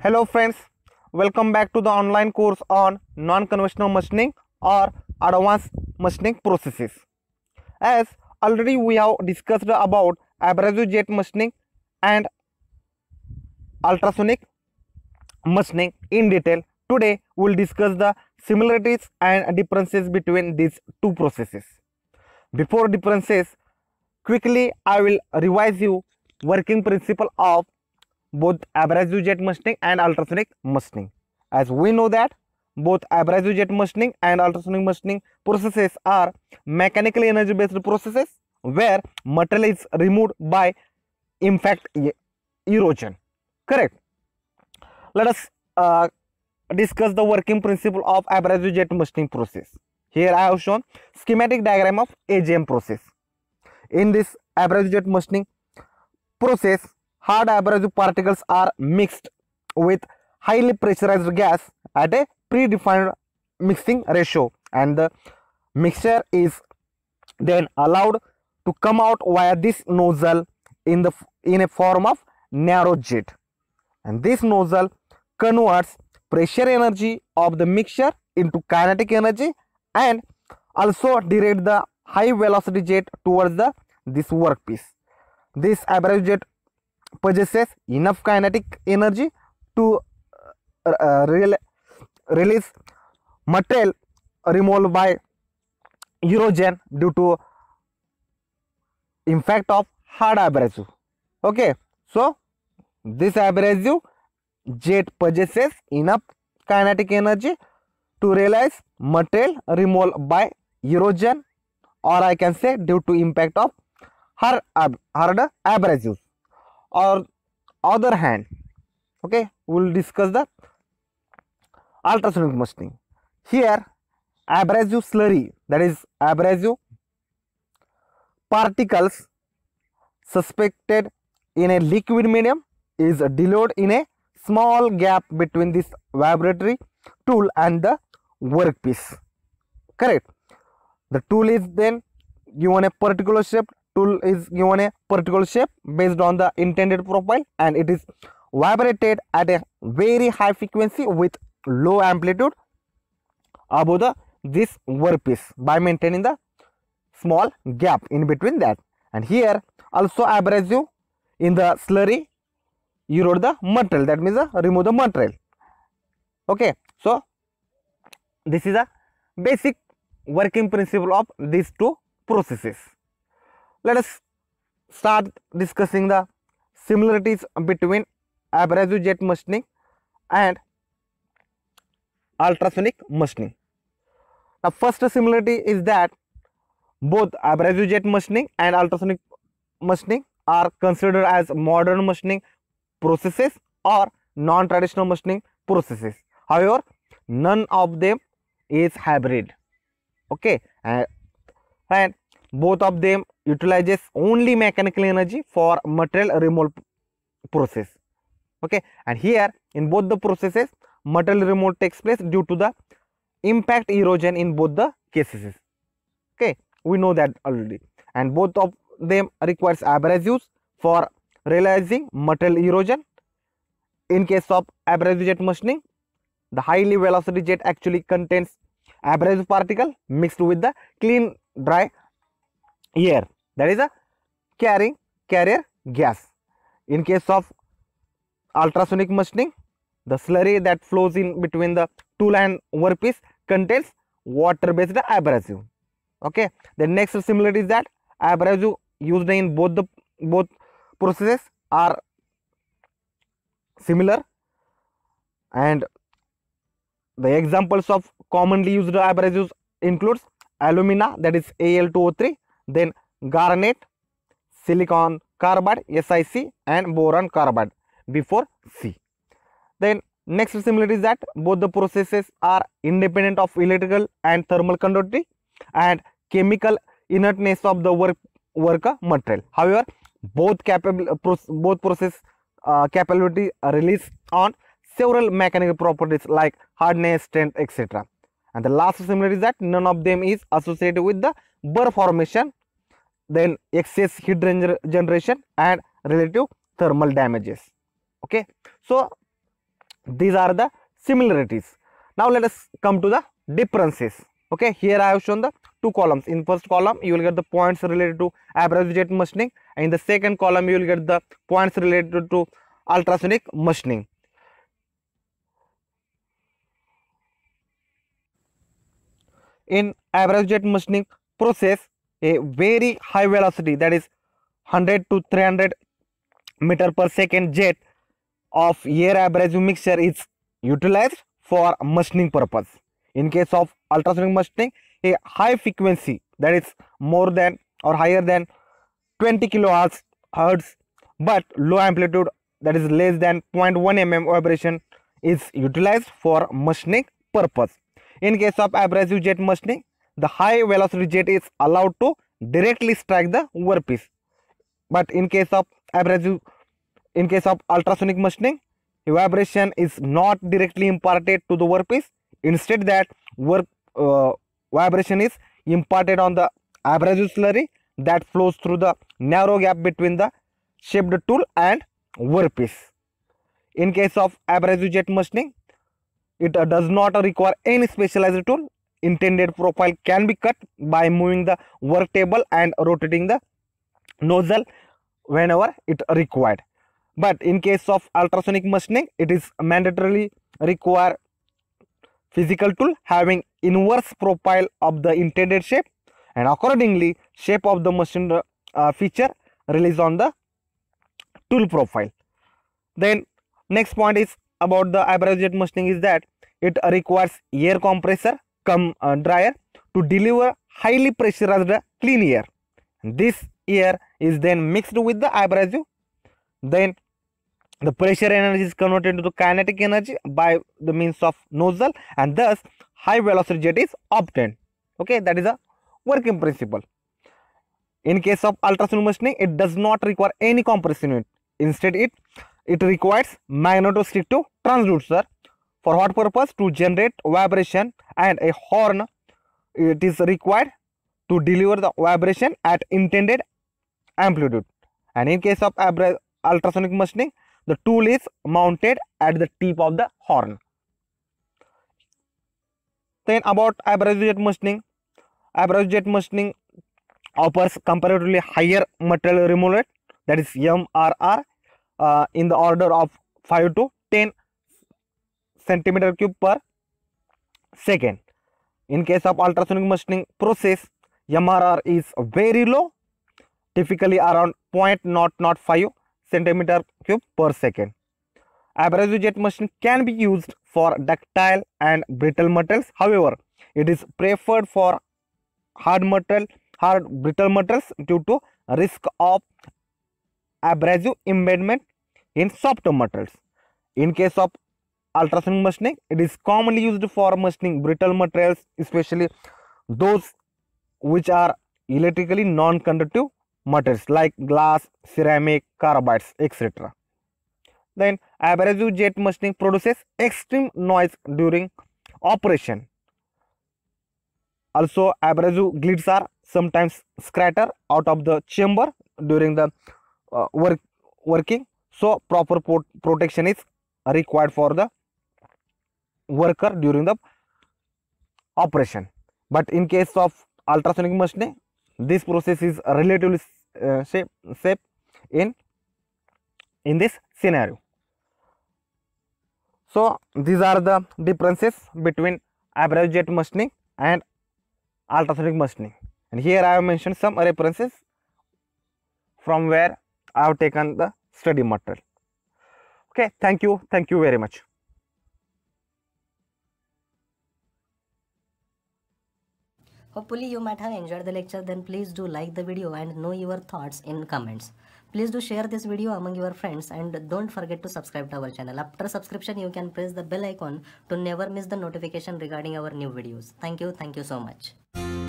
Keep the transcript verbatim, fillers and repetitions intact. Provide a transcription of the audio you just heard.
Hello friends, welcome back to the online course on non-conventional machining or advanced machining processes. As already we have discussed about abrasive jet machining and ultrasonic machining in detail, today we will discuss the similarities and differences between these two processes. Before differences, quickly I will revise you working principle of both abrasive jet machining and ultrasonic machining. As we know that both abrasive jet machining and ultrasonic machining processes are mechanically energy based processes where material is removed by impact erosion. Correct. Let us uh, discuss the working principle of abrasive jet machining process. Here I have shown schematic diagram of A J M process. In this abrasive jet machining process, hard abrasive particles are mixed with highly pressurized gas at a predefined mixing ratio, and the mixture is then allowed to come out via this nozzle in the in a form of narrow jet, and this nozzle converts pressure energy of the mixture into kinetic energy and also direct the high velocity jet towards the this workpiece. This abrasive jet possesses enough kinetic energy to uh, uh, re release material removed by erosion due to impact of hard abrasive. Okay, so this abrasive jet possesses enough kinetic energy to realize material removed by erosion, or I can say due to impact of hard, ab hard abrasives. Or other hand, okay, we will discuss the ultrasonic machining. Here abrasive slurry, that is abrasive particles suspected in a liquid medium, is diluted in a small gap between this vibratory tool and the workpiece. Correct. The tool is then given a particular shape. Tool is given a particular shape based on the intended profile, and it is vibrated at a very high frequency with low amplitude above the this workpiece by maintaining the small gap in between that. And here also abrasive in the slurry erode the material, that means uh, remove the material. Okay, so this is a basic working principle of these two processes. Let us start discussing the similarities between abrasive jet machining and ultrasonic machining. The first similarity is that both abrasive jet machining and ultrasonic machining are considered as modern machining processes or non-traditional machining processes. However, none of them is hybrid. Okay, and, and both of them utilizes only mechanical energy for material removal process. Okay, and here in both the processes, material removal takes place due to the impact erosion in both the cases. Okay, we know that already, and both of them requires abrasives for realizing material erosion. In case of abrasive jet machining, the highly velocity jet actually contains abrasive particle mixed with the clean dry air, that is a carrying carrier gas. In case of ultrasonic machining, the slurry that flows in between the tool and workpiece contains water based abrasive. Okay, the next similarity is that abrasive used in both the both processes are similar, and the examples of commonly used abrasives includes alumina, that is A L two O three, then garnet, silicon carbide S I C, and boron carbide before C. Then next similarity is that both the processes are independent of electrical and thermal conductivity and chemical inertness of the work worker material. However, both capable both process uh, capability release on several mechanical properties like hardness, strength, et cetera. And the last similarity is that none of them is associated with the burr formation, then excess heat generation and relative thermal damages. Okay, so These are the similarities. Now let us come to the differences. Okay, here I have shown the two columns. In first column you will get the points related to abrasive jet machining, and in the second column you will get the points related to ultrasonic machining. In abrasive jet machining process, a very high velocity, that is one hundred to three hundred meter per second jet of air abrasive mixture is utilized for machining purpose. In case of ultrasonic machining, a high frequency, that is more than or higher than twenty kilohertz hertz, but low amplitude, that is less than zero point one millimeter vibration is utilized for machining purpose. In case of abrasive jet machining, the high velocity jet is allowed to directly strike the workpiece. But in case of abrasive, in case of ultrasonic machining, vibration is not directly imparted to the workpiece. Instead, that work uh, vibration is imparted on the abrasive slurry that flows through the narrow gap between the shaped tool and workpiece. In case of abrasive jet machining, it uh, does not require any specialized tool. Intended profile can be cut by moving the work table and rotating the nozzle whenever it required. But in case of ultrasonic machining, it is mandatorily require physical tool having inverse profile of the intended shape, and accordingly shape of the machine uh, feature released on the tool profile. Then next point is about the abrasive jet machining is that it requires air compressor cum uh, dryer to deliver highly pressurized clean air. This air is then mixed with the abrasive. Then the pressure energy is converted into kinetic energy by the means of nozzle, and thus high velocity jet is obtained. Okay, that is a working principle. In case of ultrasonic machining, it does not require any compression unit. Instead, it it requires magnetostrictive transducer. For what purpose? To generate vibration, and a horn it is required to deliver the vibration at intended amplitude. And in case of ultrasonic machining, the tool is mounted at the tip of the horn. Then about abrasive jet machining, abrasive jet machining offers comparatively higher material removal rate, that is M R R, uh, in the order of five to ten centimeter cube per second. In case of ultrasonic machining process, M R R is very low, typically around zero point zero zero five centimeter cube per second. Abrasive jet machining can be used for ductile and brittle materials. However, it is preferred for hard material, hard brittle materials due to risk of abrasive embedment in soft materials. In case of ultrasonic machining, it is commonly used for machining brittle materials, especially those which are electrically non-conductive materials like glass, ceramic, carbides, et cetera. Then abrasive jet machining produces extreme noise during operation. Also, abrasive glides are sometimes scatter out of the chamber during the uh, work working. So proper pro protection is required for the worker during the operation. But in case of ultrasonic machining, this process is relatively uh, safe, safe in in this scenario. So these are the differences between abrasive jet machining and ultrasonic machining, and here I have mentioned some references from where I have taken the study material. Okay, thank you, thank you very much. Hopefully you might have enjoyed the lecture. Then please do like the video and know your thoughts in comments. Please do share this video among your friends, and don't forget to subscribe to our channel. After subscription, you can press the bell icon to never miss the notification regarding our new videos. Thank you. Thank you so much.